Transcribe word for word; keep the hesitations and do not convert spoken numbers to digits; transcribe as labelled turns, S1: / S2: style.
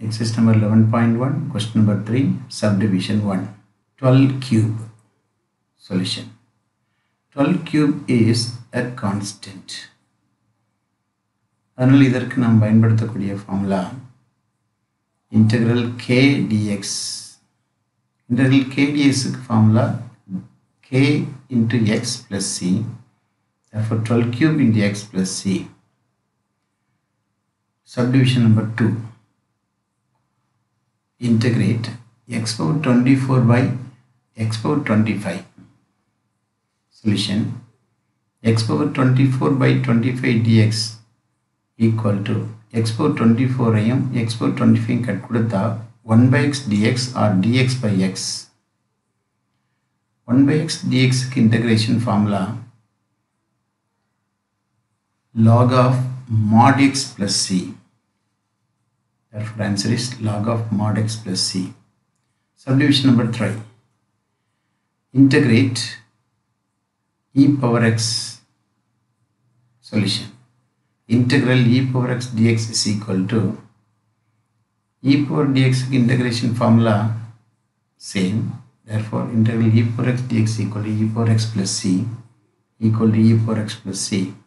S1: Exercise number eleven point one, question number three, subdivision one. twelve cube solution. twelve cube is a constant. அதனால் இதற்கு நாம் பயன்படுத்தக்கூடிய formula integral k dx. integral k dx க்கு formula k into x plus c. Therefore twelve cube into x plus c. Subdivision number two. Integrate x power twenty-four by x power twenty-five. Solution. X power twenty-four by twenty-five dx equal to x power twenty-four ஐயும் x power twenty-five cut கொடுத்தா one by x dx or dx by x. one by x dx க்கு integration formula log of mod x plus c. Therefore answer is log of mod x plus c. Subdivision number three. Integrate e power x. Solution. Integral e power x dx is equal to e power dx integration formula same. Therefore integral e power x dx equal to e power x plus c equal to e power x plus c.